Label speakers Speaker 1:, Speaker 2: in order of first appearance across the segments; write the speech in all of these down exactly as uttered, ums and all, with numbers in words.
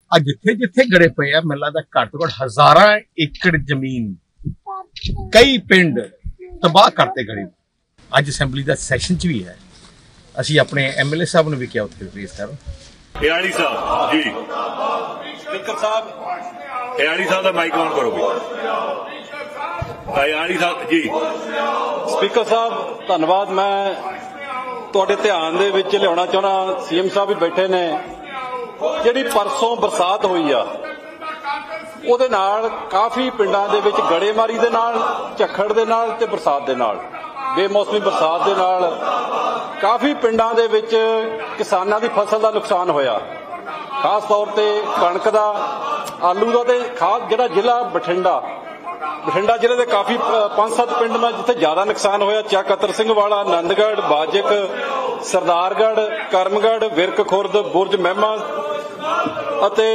Speaker 1: ਅੱਜ ਜਿੱਥੇ ਜਿੱਥੇ ਗੜੇ ਪਏ ਆ ਮੈਨੂੰ ਲੱਗਦਾ ਘੱਟ ਤੋਂ ਘੱਟ ਹਜ਼ਾਰਾਂ ਏਕੜ ਜ਼ਮੀਨ ਕਈ ਪਿੰਡ ਤਬਾਹ ਕਰਤੇ ਗੜੇ। ਅੱਜ ਅਸੈਂਬਲੀ ਦਾ ਸੈਸ਼ਨ ਚ ਵੀ ਹੈ, ਅਸੀਂ ਆਪਣੇ ਐਮਐਲਏ ਸਾਹਿਬ ਨੂੰ ਵੀ ਕਿਹਾ ਉੱਥੇ ਰਿਪਲੇਸ ਕਰਨ।
Speaker 2: ਹਿਆਣੀ ਸਾਹਿਬ ਜੀ, ਸਪੀਕਰ ਸਾਹਿਬ ਹਿਆਣੀ ਸਾਹਿਬ ਦਾ ਮਾਈਕ ਆਨ ਕਰੋ। ਹਿਆਣੀ ਸਾਹਿਬ ਜੀ।
Speaker 3: ਸਪੀਕਰ ਸਾਹਿਬ ਧੰਨਵਾਦ। ਮੈਂ ਤੁਹਾਡੇ ਧਿਆਨ ਦੇ ਵਿੱਚ ਲਿਆਉਣਾ ਚਾਹੁੰਦਾ, ਸੀਐਮ ਸਾਹਿਬ ਵੀ ਬੈਠੇ ਨੇ, ਜਿਹੜੀ ਪਰਸੋਂ ਬਰਸਾਤ ਹੋਈ ਆ ਉਹਦੇ ਨਾਲ ਕਾਫੀ ਪਿੰਡਾਂ ਦੇ ਵਿੱਚ ਗੜੇਮਾਰੀ ਦੇ ਨਾਲ, ਝੱਖੜ ਦੇ ਨਾਲ ਤੇ ਬਰਸਾਤ ਦੇ ਨਾਲ, ਬੇਮੌਸਮੀ ਬਰਸਾਤ ਦੇ ਨਾਲ ਕਾਫੀ ਪਿੰਡਾਂ ਦੇ ਵਿੱਚ ਕਿਸਾਨਾਂ ਦੀ ਫਸਲ ਦਾ ਨੁਕਸਾਨ ਹੋਇਆ। ਖਾਸ ਤੌਰ ਤੇ ਕਣਕ ਦਾ, ਆਲੂ ਦਾ ਤੇ ਖਾਸ ਜਿਹੜਾ ਜ਼ਿਲ੍ਹਾ ਬਠਿੰਡਾ ਬਠਿੰਡਾ ਜ਼ਿਲ੍ਹੇ ਦੇ ਕਾਫੀ ਪੰਜ ਸੱਤ ਪਿੰਡ ਨੇ ਜਿੱਥੇ ਜ਼ਿਆਦਾ ਨੁਕਸਾਨ ਹੋਇਆ। ਚੱਕ ਅਤਰ ਸਿੰਘ ਵਾਲਾ, ਆਨੰਦਗੜ੍ਹ, ਬਾਜਕ, ਸਰਦਾਰਗੜ੍ਹ, ਕਰਮਗੜ੍ਹ, ਵਿਰਕ ਖੁਰਦ, ਬੁਰਜ ਮਹਿਮਾ ਅਤੇ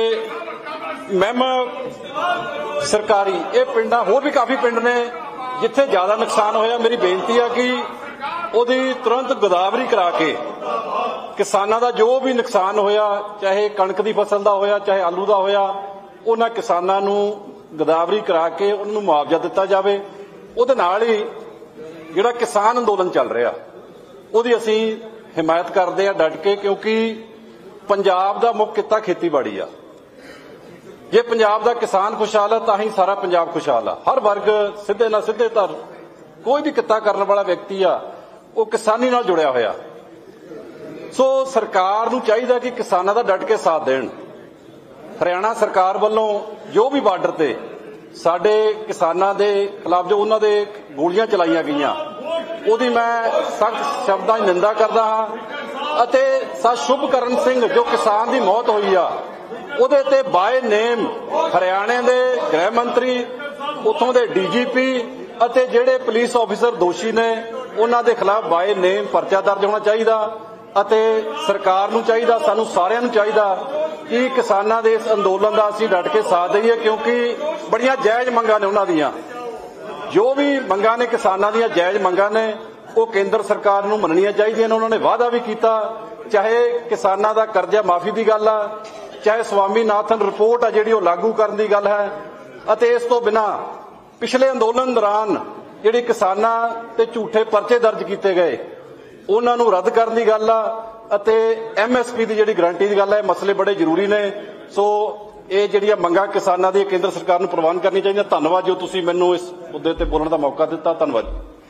Speaker 3: ਮਹਿਮਾ ਸਰਕਾਰੀ, ਇਹ ਪਿੰਡਾਂ ਹੋਰ ਵੀ ਕਾਫੀ ਪਿੰਡ ਨੇ ਜਿੱਥੇ ਜ਼ਿਆਦਾ ਨੁਕਸਾਨ ਹੋਇਆ। ਮੇਰੀ ਬੇਨਤੀ ਆ ਕਿ ਉਹਦੀ ਤੁਰੰਤ ਗਦਾਵਰੀ ਕਰਾ ਕੇ ਕਿਸਾਨਾਂ ਦਾ ਜੋ ਵੀ ਨੁਕਸਾਨ ਹੋਇਆ, ਚਾਹੇ ਕਣਕ ਦੀ ਫਸਲ ਦਾ ਹੋਇਆ, ਚਾਹੇ ਆਲੂ ਦਾ ਹੋਇਆ, ਉਹਨਾਂ ਕਿਸਾਨਾਂ ਨੂੰ ਗਦਾਵਰੀ ਕਰਾ ਕੇ ਉਹਨਾਂ ਨੂੰ ਮੁਆਵਜ਼ਾ ਦਿੱਤਾ ਜਾਵੇ। ਉਹਦੇ ਨਾਲ ਹੀ ਜਿਹੜਾ ਕਿਸਾਨ ਅੰਦੋਲਨ ਚੱਲ ਰਿਹਾ ਉਹਦੀ ਅਸੀਂ ਹਿਮਾਇਤ ਕਰਦੇ ਆ ਡਟ ਕੇ, ਕਿਉਂਕਿ ਪੰਜਾਬ ਦਾ ਮੁੱਖ ਕਿੱਤਾ ਖੇਤੀਬਾੜੀ ਆ। ਜੇ ਪੰਜਾਬ ਦਾ ਕਿਸਾਨ ਖੁਸ਼ਹਾਲ ਆ ਤਾਂ ਹੀ ਸਾਰਾ ਪੰਜਾਬ ਖੁਸ਼ਹਾਲ ਆ। ਹਰ ਵਰਗ ਸਿੱਧੇ ਨਾ ਸਿੱਧੇ ਤਾਂ ਕੋਈ ਵੀ ਕਿੱਤਾ ਕਰਨ ਵਾਲਾ ਵਿਅਕਤੀ ਆ ਉਹ ਕਿਸਾਨੀ ਨਾਲ ਜੁੜਿਆ ਹੋਇਆ। ਸੋ ਸਰਕਾਰ ਨੂੰ ਚਾਹੀਦਾ ਕਿ ਕਿਸਾਨਾਂ ਦਾ ਡਟ ਕੇ ਸਾਥ ਦੇਣ। ਹਰਿਆਣਾ ਸਰਕਾਰ ਵੱਲੋਂ ਜੋ ਵੀ ਬਾਰਡਰ ਤੇ ਸਾਡੇ ਕਿਸਾਨਾਂ ਦੇ ਖਿਲਾਫ ਜੋ ਉਹਨਾਂ ਦੇ ਗੋਲੀਆਂ ਚਲਾਈਆਂ ਗਈਆਂ ਉਹਦੀ ਮੈਂ ਸਖਤ ਸ਼ਬਦਾਂ 'ਚ ਨਿੰਦਾ ਕਰਦਾ ਹਾਂ ਅਤੇ ਸਾ ਸ਼ੁਭਕਰਨ ਸਿੰਘ ਜੋ ਕਿਸਾਨ ਦੀ ਮੌਤ ਹੋਈ ਆ ਉਹਦੇ ਤੇ ਬਾਏ ਨੇਮ ਹਰਿਆਣੇ ਦੇ ਗ੍ਰਹਿ ਮੰਤਰੀ, ਉੱਥੋਂ ਦੇ ਡੀਜੀਪੀ ਅਤੇ ਜਿਹੜੇ ਪੁਲਿਸ ਆਫੀਸਰ ਦੋਸ਼ੀ ਨੇ ਉਹਨਾਂ ਦੇ ਖਿਲਾਫ ਬਾਏ ਨੇਮ ਪਰਚਾ ਦਰਜ ਹੋਣਾ ਚਾਹੀਦਾ ਅਤੇ ਸਰਕਾਰ ਨੂੰ ਚਾਹੀਦਾ, ਸਾਨੂੰ ਸਾਰਿਆਂ ਨੂੰ ਚਾਹੀਦਾ ਕਿ ਕਿਸਾਨਾਂ ਦੇ ਇਸ ਅੰਦੋਲਨ ਦਾ ਅਸੀਂ ਡਟ ਕੇ ਸਾਥ ਦਈਏ, ਕਿਉਂਕਿ ਬੜੀਆਂ ਜਾਇਜ਼ ਮੰਗਾਂ ਨੇ ਉਹਨਾਂ ਦੀਆਂ। ਜੋ ਵੀ ਮੰਗਾਂ ਨੇ ਕਿਸਾਨਾਂ ਦੀਆਂ ਜਾਇਜ਼ ਮੰਗਾਂ ਨੇ ਉਹ ਕੇਂਦਰ ਸਰਕਾਰ ਨੂੰ ਮੰਨਣੀਆਂ ਚਾਹੀਦੀਆਂ ਨੇ। ਉਹਨਾਂ ਨੇ ਵਾਅਦਾ ਵੀ ਕੀਤਾ, ਚਾਹੇ ਕਿਸਾਨਾਂ ਦਾ ਕਰਜ਼ਾ ਮਾਫੀ ਦੀ ਗੱਲ ਆ, ਚਾਹੇ ਸਵਾਮੀਨਾਥਨ ਰਿਪੋਰਟ ਆ ਜਿਹੜੀ ਉਹ ਲਾਗੂ ਕਰਨ ਦੀ ਗੱਲ ਹੈ, ਅਤੇ ਇਸ ਤੋਂ ਬਿਨਾਂ ਪਿਛਲੇ ਅੰਦੋਲਨ ਦੌਰਾਨ ਜਿਹੜੀ ਕਿਸਾਨਾਂ ਤੇ ਝੂਠੇ ਪਰਚੇ ਦਰਜ ਕੀਤੇ ਗਏ ਉਹਨਾਂ ਨੂੰ ਰੱਦ ਕਰਨ ਦੀ ਗੱਲ ਆ ਅਤੇ ਐਮਐਸਪੀ ਦੀ ਜਿਹੜੀ ਗਰੰਟੀ ਦੀ ਗੱਲ ਹੈ। ਮਸਲੇ ਬੜੇ ਜ਼ਰੂਰੀ ਨੇ। ਸੋ ਇਹ ਜਿਹੜੀਆਂ ਮੰਗਾਂ ਕਿਸਾਨਾਂ ਦੀ ਕੇਂਦਰ ਸਰਕਾਰ ਨੂੰ ਪ੍ਰਵਾਨ ਕਰਨੀ ਚਾਹੀਦੀਆਂ। ਧੰਨਵਾਦ ਜੋ ਤੁਸੀਂ ਮੈਨੂੰ ਇਸ ਮੁੱਦੇ ਤੇ ਬੋਲਣ ਦਾ ਮੌਕਾ ਦਿੱਤਾ। ਧੰਨਵਾਦ।